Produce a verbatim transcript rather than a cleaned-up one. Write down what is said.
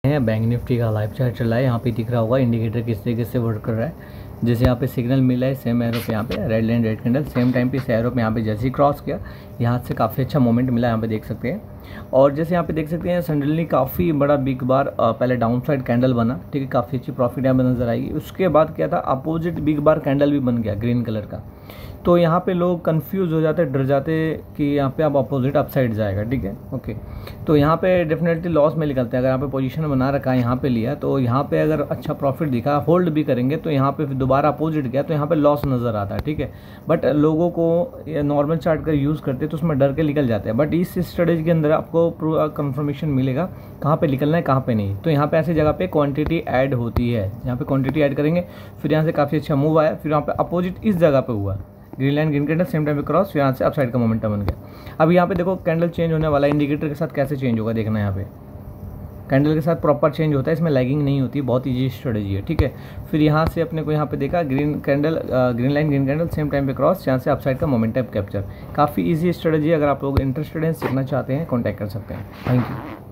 हैं Bank Nifty का live chart चल रहा है। यहाँ पे दिख रहा होगा इंडिकेटर किस तरीके से वर्क कर रहा है। जैसे यहाँ पे सिग्नल मिला है सेम एरो पे, यहाँ पे red line red candle same time पे इस एरो पे यहाँ पे जैसे ही क्रॉस किया यहाँ से काफ़ी अच्छा मोमेंट मिला, यहाँ पे देख सकते हैं। और जैसे यहाँ पे देख सकते हैं सडनली काफ़ी बड़ा बिग बार पहले डाउन साइड कैंडल बना, ठीक है, काफ़ी अच्छी प्रॉफिट यहाँ पे नजर आएगी। उसके बाद क्या था, अपोजिट बिग बार कैंडल भी बन गया ग्रीन कलर का। तो यहाँ पे लोग कंफ्यूज हो जाते, डर जाते कि यहाँ पे अब अपोजिट अपसाइड जाएगा, ठीक है, ओके। तो यहाँ पे डेफिनेटली लॉस में निकलते हैं। अगर यहाँ पे पोजीशन बना रखा है, यहाँ पे लिया, तो यहाँ पे अगर अच्छा प्रॉफिट दिखा, होल्ड भी करेंगे, तो यहाँ पे दोबारा अपोजिट गया तो यहाँ पे लॉस नज़र आता है, ठीक है। बट लोगों को नॉर्मल चार्ट का यूज़ करते तो उसमें डर के निकल जाते हैं। बट इस स्ट्रेटेजी के अंदर आपको कंफर्मेशन मिलेगा कहाँ पे निकलना है कहाँ पे नहीं। तो यहाँ पे ऐसी जगह पे क्वांटिटी ऐड होती है, यहाँ पे क्वांटिटी ऐड करेंगे, फिर यहाँ से काफ़ी अच्छा मूव आया, फिर यहाँ पे अपोजिट इस जगह पे हुआ green line green candle same time पे क्रॉस, फिर यहाँ से अपसाइड का मोमेंटम बन गया। अब यहाँ पे देखो कैंडल चेंज होने वाला, इंडिकेटर के साथ कैसे चेंज होगा देखना। यहाँ पे कैंडल के साथ प्रॉपर चेंज होता है, इसमें लैगिंग नहीं होती, बहुत ईजी स्ट्रेटेजी है, ठीक है। फिर यहाँ से अपने को यहाँ पे देखा green candle green line green candle same time पे क्रॉस, यहाँ से अपसाइड का मोमेंटम कैप्चर। काफ़ी ईजी स्ट्रेटेजी है। अगर आप लोग इंटरेस्टेड हैं, सीखना चाहते हैं, कॉन्टैक्ट कर सकते हैं। Thank you.